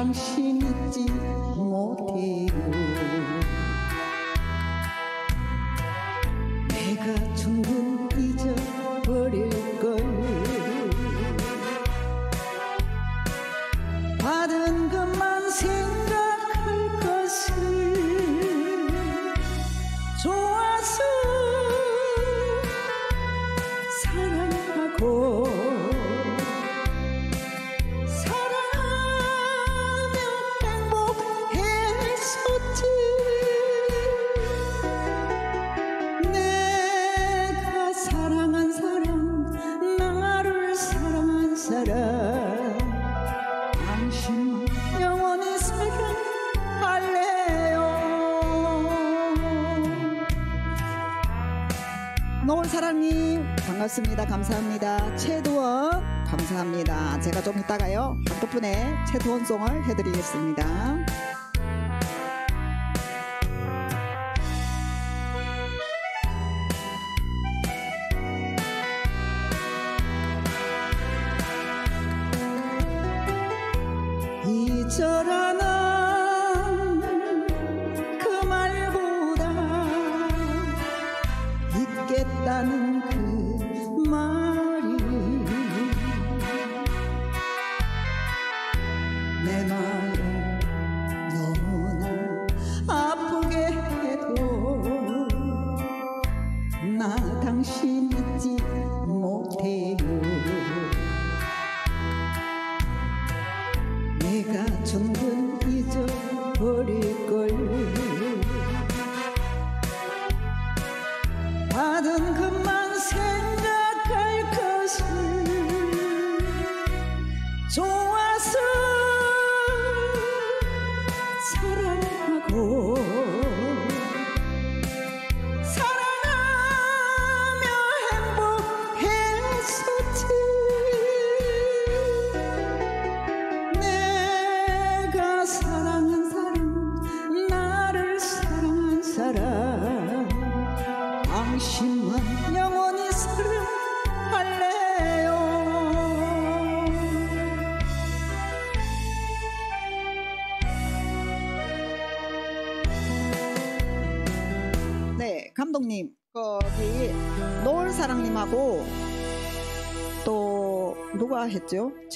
당신 잊지 못해요. 내가 충분 잊어버릴걸. 받은 것만 생각할 것을. 좋아서 사랑하고 사랑하며 행복했었지. 내가 사랑한 사람, 나를 사랑한 사람, 당신 영원히 사랑할래요. 노을사랑님 반갑습니다. 감사합니다. 최두원 감사합니다. 제가 좀 이따가요 한꺼번에 최두원송을 해드리겠습니다. 잊어라는 그 말보다 잊겠다는 그 말이 내 마음 너무나 아프게 해도 나 당신 잊지 못해요. 내가 충분 잊어버릴걸. 받은 것만 생각할 것을. 좋아서 사랑하고 사랑하며 행복했었지. 내가 사랑한 사람, 나를 사랑한 사람, 당신만 영원히 사랑할래요. 네, 감독님, 거기 노을사랑님하고 또 누가 했죠?